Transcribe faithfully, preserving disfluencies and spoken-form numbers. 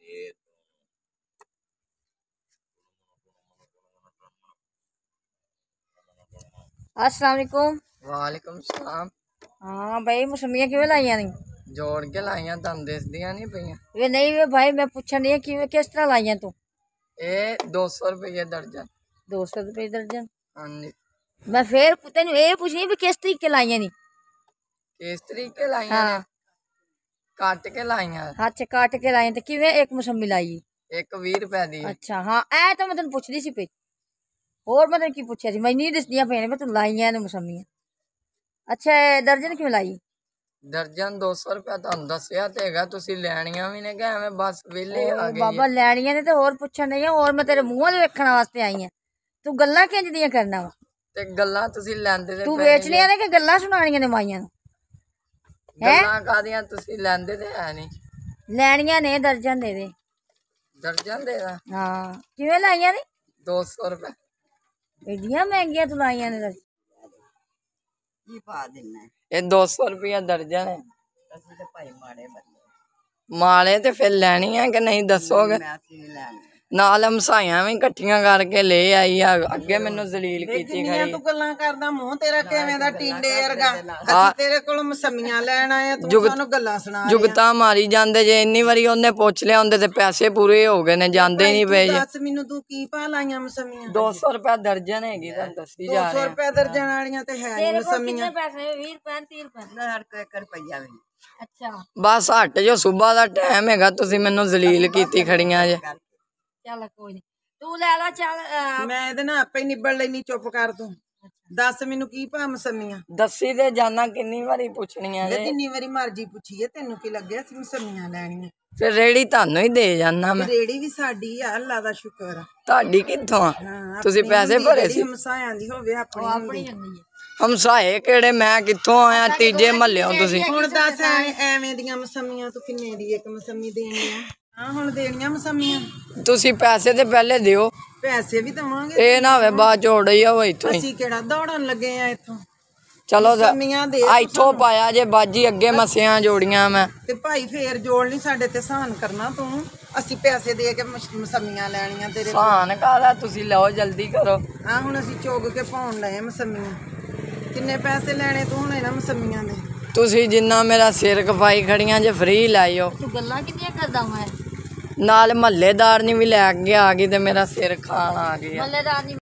अस्सलाम वालेकुम। वालेकुम सलाम। हाँ भाई मौसमियाँ किवें लाइया नहीं? जोड़ के लाइया तुहानू दिसदियां नहीं पईयां? वे नहीं वे भाई मैं पूछा नहीं कि किस तरह लाइया तू? ये दो सौ रुपये दर्जन। दो सौ रुपये दर्जन? हाँ जी। मैं फिर तेन ये पूछनी भी किस तरीके लाइया नहीं? किस तरीके लाइया हाँ। ने? काट के लाइया। अच्छा काट के लाइया तो किवें एक मौसमी लाई? एक बीस रुपए दी। अच्छा हाँ ऐ तो मैं तेन पुछदी सी पे होर मैं तेन की पुछया सी मैं नहीं दसदियां पे मैं तू लाइया ने मौसमियां। अच्छा दर्जन क्यों लाई? दर्जन दो सौ रुपया तुहानू दसिया ते हैगा, तुसी लैणियां भी ने कि एवें बस वेले आ गए? बाबा लैणियां ने ते होर पुछन नहीं और मैं तेरे मुंह वाल वेखण वास्ते आई हां। तू गल्लां किंज दियां करना वा? ते गल्लां तुसी लैंदे ते तू बेचनियां ने कि गल्लां सुनानियां ने माइयां नूं? गल्लां कादियां तुसी लैंदे ते है नहीं? लैणियां ने दर्जन दे दे। दर्जन दे दा? हाँ किवें लाइयां ने? दो सौ रुपए। एडियां महंगियां तू लाइयां ने दर्जन? की पा देना ये दो सौ रुपया दर्जन है। असि ते भाई माड़े बंदे माड़े ते फिर लैनी है कि नहीं दसोगे? नाल हमसाइयां भी इकट्ठियां करके ले आई आ, अगे मैनू जलील कीती खड़ी। तू गल्लां करदा मूंह तेरा किवें दा टिंडे वर्गा। असि तेरे कोलों मसमियां लैण आए तू सानू गल्लां सुना रहा। जुगता मारी जांदे जे इन्नी वारी ओने पुछ लिया हुंदे ते पैसे पूरे हो गए ने जांदे नहीं पे। दस मैनू तू की पा लाइयां मसमियां? दो सौ रुपया दर्जन हैगी तां दसी जा दो सौ रुपया दर्जन वालियां ते है नहीं मसमियां। पैसे बीस रुपए तीस रुपए एक रुपया भी। अच्छा बस हट जो सुबह दा टाइम हैगा तुसी मैनू जलील कीती खड़ियां जे। चल कोई नहीं तू ले ला चल। मैं ਇਹਦੇ ਨਾਲ ਆਪੇ ਨਿਬੜ ਲੈਣੀ ਚੁੱਪ ਕਰ ਤੂੰ। ਦੱਸ ਮੈਨੂੰ ਕੀ ਭਾ ਮਸਮੀਆਂ? दसी ते जाना किन्नी वारी पुछनियां ਮੈਂ जे? ਜਿੰਨੀ ਵਾਰੀ ਮਰਜ਼ੀ ਪੁੱਛੀਏ ਤੈਨੂੰ ਕੀ ਲੱਗਿਆ ਸੀ ਮਸਮੀਆਂ ਲੈਣੀਆਂ? फिर रेड़ी तानू ही दे जाना मैं। ਰੇੜੀ ਵੀ ਸਾਡੀ ਆ ਅੱਲਾ ਦਾ ਸ਼ੁਕਰ ਆ। ਤੁਹਾਡੀ ਕਿੱਥੋਂ ਆ? ਹਾਂ ਤੁਸੀਂ ਪੈਸੇ ਭਰੇ ਸੀ? ਹਮਸਾਇਆਂ ਦੀ ਹੋਵੇ ਆਪਣੀ ਆਪਣੀ ਹੁੰਦੀ ਹੈ। ਹਮਸਾਏ ਕਿਹੜੇ? ਮੈਂ ਕਿੱਥੋਂ ਆਇਆ? ਤੀਜੇ ਮਹੱਲਿਓਂ ਤੁਸੀਂ। ਹੁਣ ਦੱਸ ਐਵੇਂ ਦੀਆਂ ਮਸਮੀਆਂ ਤੂੰ ਕਿੰਨੇ ਦੀ ਇੱਕ ਮਸਮੀ ਦੇਣੀ ਆ? ਹਾਂ ਹੁਣ ਦੇਣੀਆਂ ਮਸਮੀਆਂ। ਤੁਸੀਂ ਪੈਸੇ ਤੇ ਪਹਿਲੇ ਦਿਓ। ਪੈਸੇ ਵੀ ਦਵਾਂਗੇ। ਇਹ ਨਾ ਹੋਵੇ ਬਾਅਦ ਚੋੜ ਹੀ ਹੋਵੇ ਇੱਥੋਂ ਹੀ। ਅਸੀਂ ਕਿਹੜਾ ਦੌੜਨ ਲੱਗੇ ਆ ਇੱਥੋਂ? ਚਲੋ ਮਸਮੀਆਂ ਦੇ ਇੱਥੋਂ ਪਾਇਆ ਜੇ ਬਾਜੀ ਅੱਗੇ ਮਸਿਆਂ ਜੋੜੀਆਂ ਮੈਂ। ਤੇ ਭਾਈ ਫੇਰ ਜੋੜ ਨਹੀਂ ਸਾਡੇ ਤੇ ਸਾਨ ਕਰਨਾ ਤੂੰ। ਅਸੀਂ ਪੈਸੇ ਦੇ ਕੇ ਮਸਮੀਆਂ ਲੈਣੀਆਂ ਤੇਰੇ ਕੋਲ। ਸਾਨ ਕਾਹਦਾ? ਤੁਸੀਂ ਲਓ ਜਲਦੀ ਕਰੋ। ਹਾਂ ਹੁਣ ਅਸੀਂ ਚੋਗ ਕੇ ਪਾਉਣ ਲਏ ਮਸਮੀਆਂ। ਕਿੰਨੇ ਪੈਸੇ ਲੈਣੇ ਤੂੰ ਹੁਣ ਇਹਨਾਂ ਮਸਮੀਆਂ ਦੇ? ਤੁਸੀਂ ਜਿੰਨਾ ਮੇਰਾ ਸਿਰ ਖਪਾਈ ਖੜੀਆਂ ਜੇ ਫ੍ਰੀ ਲਾਇਓ। ਤੂੰ ਗੱਲਾਂ ਕਿੰਨੀਆਂ ਕਰਦਾ ਮੈਂ? ਨਾਲ ਮਹੱਲੇਦਾਰ ਨੇ ਵੀ ਲੈ ਕੇ ਆ ਗਈ ਤੇ ਮੇਰਾ ਸਿਰ ਖਾਣ ਆ ਗਿਆ। ਮੱਲੇਦਾਰ